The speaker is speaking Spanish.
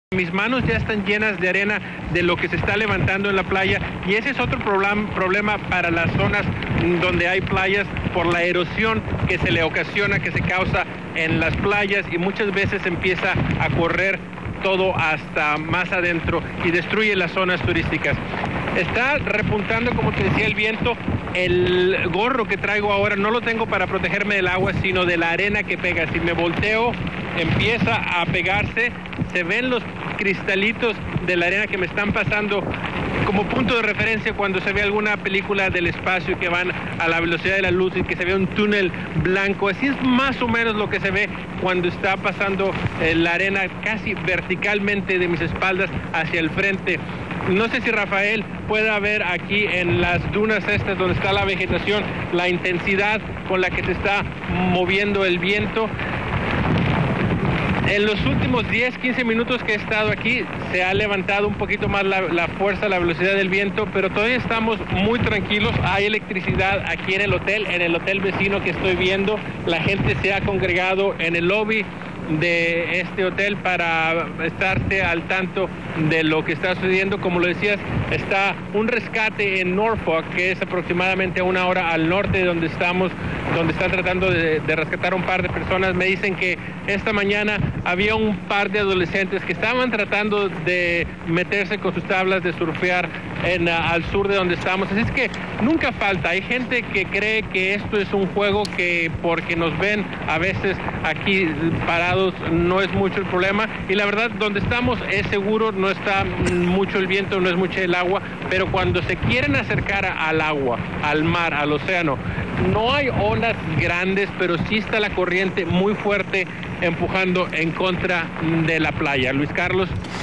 Mis manos ya están llenas de arena de lo que se está levantando en la playa, y ese es otro problema para las zonas donde hay playas, por la erosión que se le ocasiona, que se causa en las playas, y muchas veces empieza a correr todo hasta más adentro y destruye las zonas turísticas. Está repuntando, como te decía, el viento. El gorro que traigo ahora no lo tengo para protegerme del agua, sino de la arena que pega. Si me volteo, empieza a pegarse. Se ven los cristalitos de la arena que me están pasando como punto de referencia cuando se ve alguna película del espacio que van a la velocidad de la luz y que se ve un túnel blanco. Así es más o menos lo que se ve cuando está pasando la arena casi verticalmente de mis espaldas hacia el frente. No sé si Rafael pueda ver aquí en las dunas estas donde está la vegetación la intensidad con la que se está moviendo el viento. En los últimos 10-15 minutos que he estado aquí se ha levantado un poquito más la fuerza, la velocidad del viento, pero todavía estamos muy tranquilos. Hay electricidad aquí en el hotel vecino que estoy viendo. La gente se ha congregado en el lobby de este hotel para estarse al tanto de lo que está sucediendo. Como lo decías, está un rescate en Norfolk, que es aproximadamente a una hora al norte de donde estamos, donde están tratando de rescatar a un par de personas. Me dicen que esta mañana había un par de adolescentes que estaban tratando de meterse con sus tablas de surfear al sur de donde estamos. Así es que nunca falta. Hay gente que cree que esto es un juego, que porque nos ven a veces aquí parados no es mucho el problema, y la verdad donde estamos es seguro, no está mucho el viento, no es mucho el agua, pero cuando se quieren acercar al agua, al mar, al océano, no hay olas grandes, pero sí está la corriente muy fuerte empujando en contra de la playa. Luis Carlos.